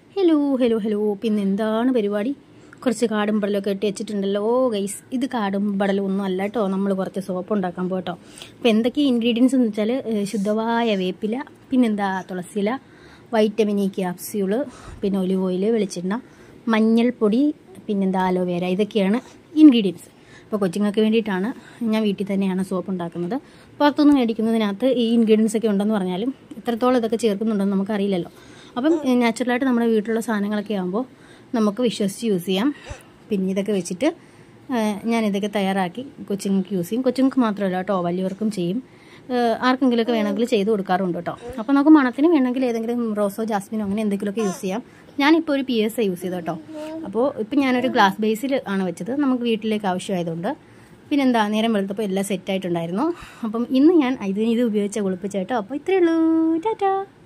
Hello hello hello പിന്നെ എന്താണ് പരിപാടി? കുറച്ച് കാടും പടലൊക്കെ ഇട്ട് വെച്ചിട്ടുണ്ടല്ലോ ഗൈസ്. ഇത് കാടും പടലും ഒന്നും അല്ല കേട്ടോ, നമ്മൾ കുറച്ച് സോപ്പ് ഉണ്ടാക്കാൻ പോട്ടോ. അപ്പോൾ എന്തൊക്കെ ഇൻഗ്രീഡിയൻസ് എന്ന് വെച്ചാൽ ശുദ്ധമായ വേപ്പില, പിന്നെന്താ തുളസിയില, വൈറ്റമിൻ ഇ ക്യാപ്സ്യൂള്, പിന്നെ ഒലിവ് ഓയിൽ, വെളിച്ചെണ്ണ, മഞ്ഞൾപ്പൊടി, പിന്നെന്താ അലോവേര. ഇതൊക്കെയാണ് ഇൻഗ്രീഡിയൻസ്. അപ്പോൾ കൊച്ചുങ്ങൾക്ക് വേണ്ടിയിട്ടാണ് ഞാൻ വീട്ടിൽ തന്നെയാണ് സോപ്പ് ഉണ്ടാക്കുന്നത്. പുറത്തുനിന്ന് മേടിക്കുന്നതിനകത്ത് ഈ ഇൻഗ്രീഡിയൻസ് ഒക്കെ ഉണ്ടെന്ന് പറഞ്ഞാലും എത്രത്തോളം ഇതൊക്കെ ചേർക്കുന്നുണ്ടെന്ന് നമുക്കറിയില്ലല്ലോ. അപ്പം നാച്ചുറലായിട്ട് നമ്മുടെ വീട്ടിലുള്ള സാധനങ്ങളൊക്കെ ആകുമ്പോൾ നമുക്ക് വിശ്വസിച്ച് യൂസ് ചെയ്യാം. പിന്നെ ഇതൊക്കെ വെച്ചിട്ട് ഞാനിതൊക്കെ തയ്യാറാക്കി കൊച്ചുങ്ങൾക്ക് യൂസ് ചെയ്യും. കൊച്ചുങ്ങൾക്ക് മാത്രമല്ല കേട്ടോ, വലിയവർക്കും ചെയ്യും. ആർക്കെങ്കിലുമൊക്കെ വേണമെങ്കിൽ ചെയ്ത് കൊടുക്കാറുണ്ട് കേട്ടോ. അപ്പോൾ നമുക്ക് മണത്തിന് വേണമെങ്കിൽ ഏതെങ്കിലും റോസോ ജാസ്മിനോ അങ്ങനെ എന്തെങ്കിലുമൊക്കെ യൂസ് ചെയ്യാം. ഞാനിപ്പോൾ ഒരു PSA യൂസ് ചെയ്തു കേട്ടോ. അപ്പോൾ ഇപ്പം ഞാനൊരു ഗ്ലാസ് ബേസിൽ ആണ് വെച്ചത്, നമുക്ക് വീട്ടിലേക്ക് ആവശ്യമായതുകൊണ്ട്. പിന്നെന്താ, നേരം വെളുത്തപ്പോൾ എല്ലാം സെറ്റായിട്ടുണ്ടായിരുന്നു. അപ്പം ഇന്ന് ഞാൻ ഇത് ഉപയോഗിച്ച കുളിപ്പിച്ചേട്ടോ. അപ്പോൾ ഇത്രയേ ഉള്ളൂ. ടാറ്റാ.